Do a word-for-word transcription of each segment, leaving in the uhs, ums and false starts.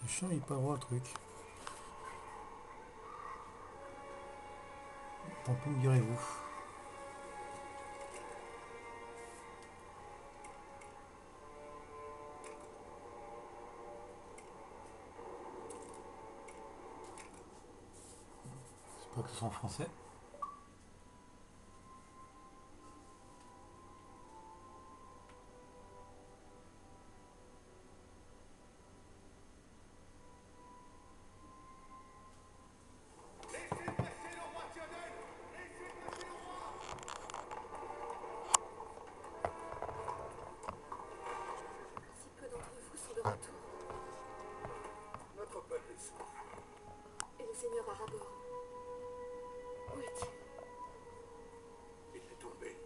C'est chiant, il pas voir le truc. Tant pis, me direz-vous. J'espère que ce soit en français. Si peu d'entre vous sont de retour. Notre peuple est sourd. Et le seigneur Arabor, où est-il? Il est tombé.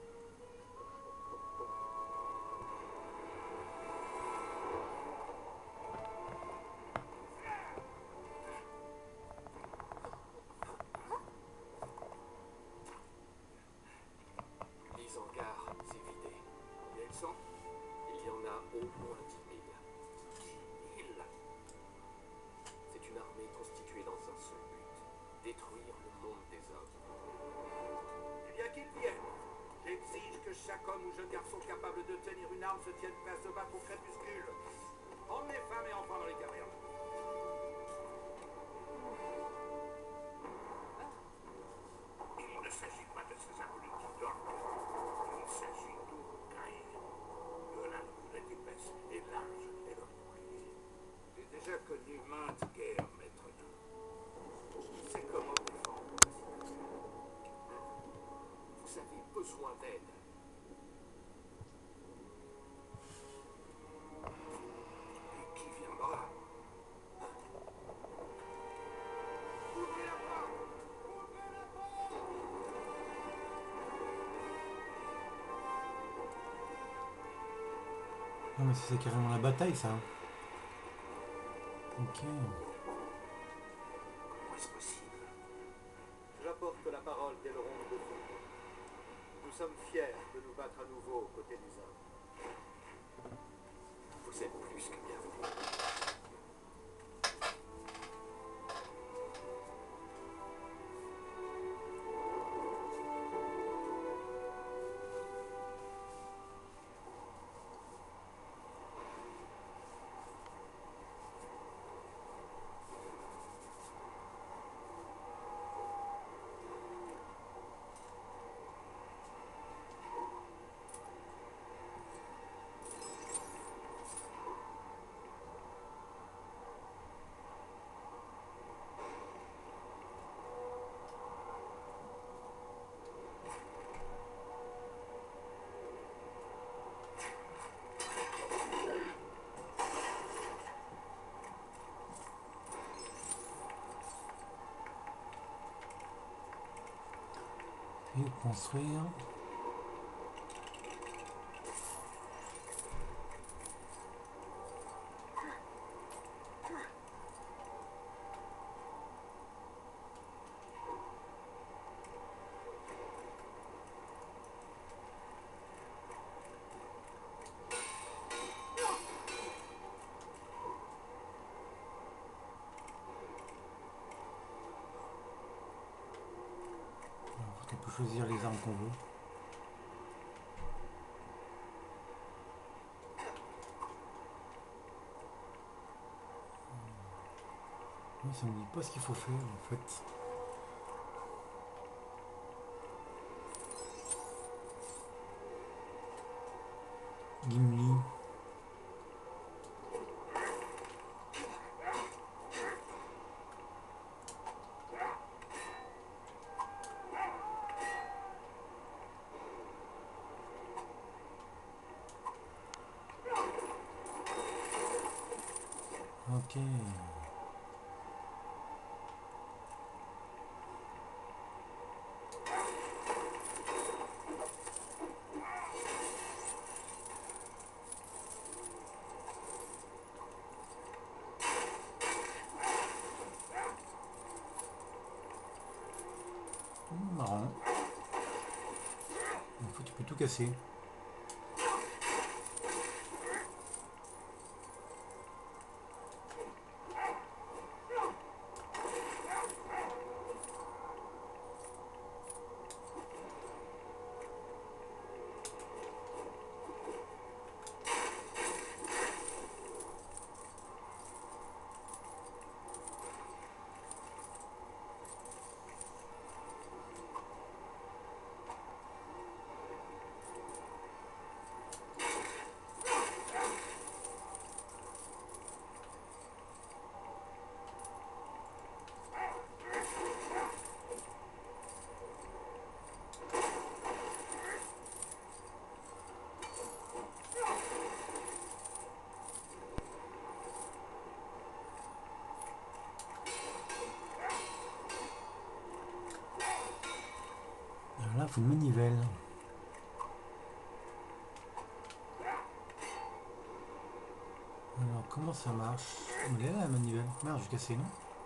L'Isengard s'est vidé. Et elles sont? Il y en a au moins dix mille. Dix mille? C'est une armée constituée dans un seul but. Détruire le monde des hommes. Eh bien qu'ils viennent. J'exige que chaque homme ou jeune garçon capable de tenir une arme se tienne prêt à se battre au crépuscule. Emmenez femmes et enfants dans les cavernes. Il ne s'agit pas de ces inconnus qui dorment. Il s'agit d'Uruk-hai, de la lunette épaisse et large et remuée. J'ai déjà connu maintes guerres, maître nain. Je sais comment défendre la citadelle. Vous avez besoin d'aide. Et qui viendra? Ouvrez la porte! Ouvrez la porte! Non mais c'est carrément la bataille ça. Ok. Comment est-ce possible? J'apporte la parole d'Elrond de Foucault. Nous sommes fiers de nous battre à nouveau aux côtés des hommes. Vous êtes plus que bienvenue. Et construire. On peut choisir les armes qu'on veut. Oui, ça me dit pas ce qu'il faut faire en fait. Gimli. Ok. Mmh, marrant. En fait, tu peux tout casser. Là, il faut une manivelle. Alors, comment ça marche? Elle est là la manivelle. Merde, j'ai cassé, non?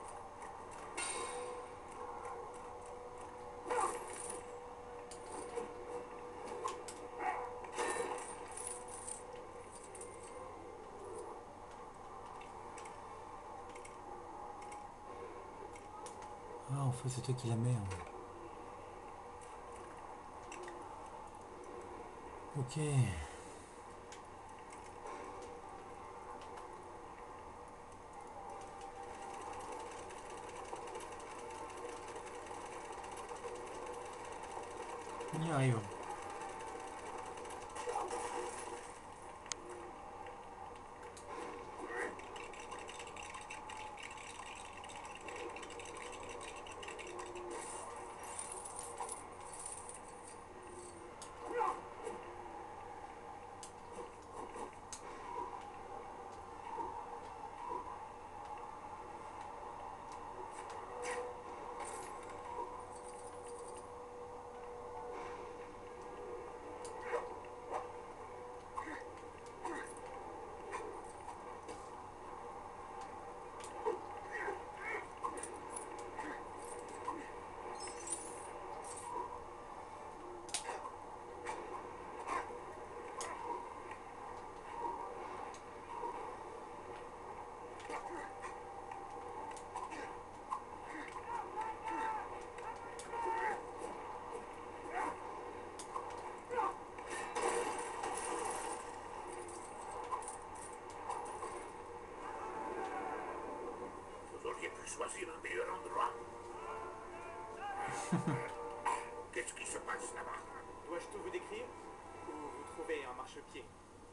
Ah, en fait, c'est toi qui la mets. Hein. Ok. On y arrive. Choisir un meilleur endroit. Qu'est-ce qui se passe là-bas? Dois-je tout vous décrire? Ou vous trouvez un marchepied?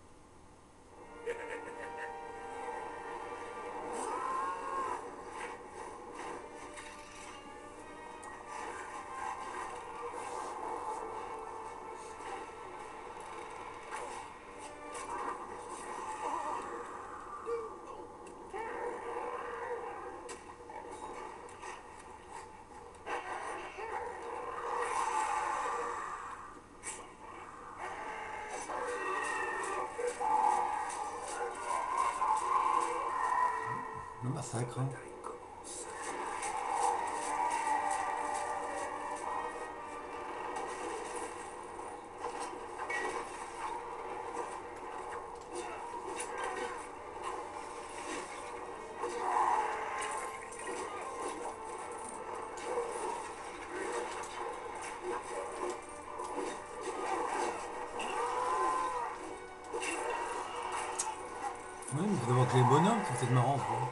Le massacre. Hein. Oui, il faut d'abord que les bonhommes, c'est peut-être marrant. Quoi.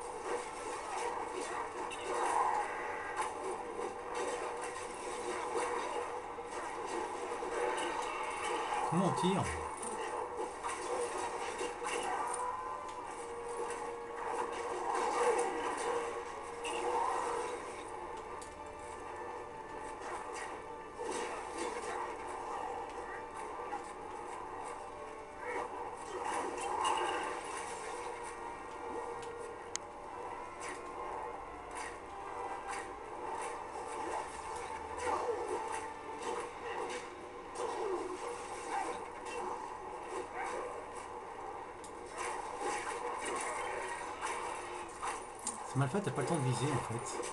Comment on tire? C'est mal fait, t'as pas le temps de viser en fait.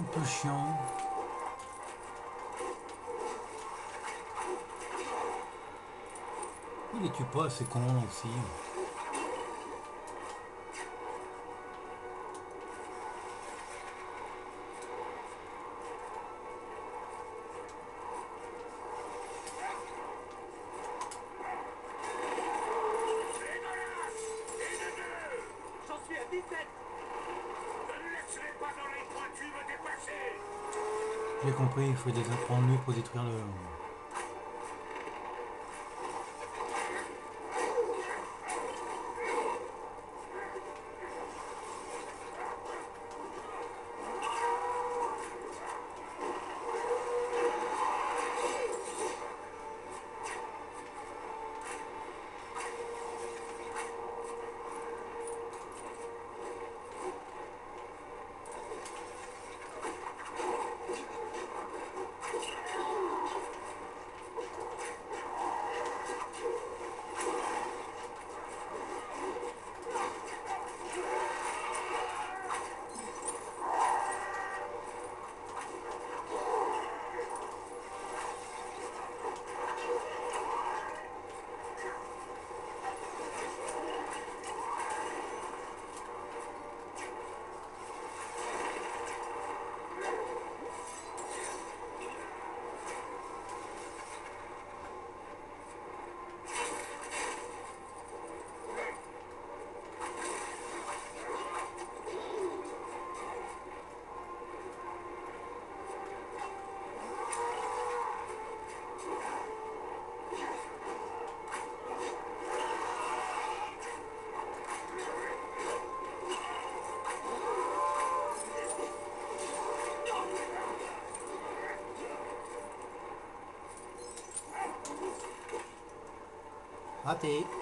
peu chiant. Il les tue pas, c'est con aussi. J'en suis à dix-sept. Ne laisserai pas dans les pointus me dépasser. J'ai compris, il faut des prendre mieux pour détruire le... Raté.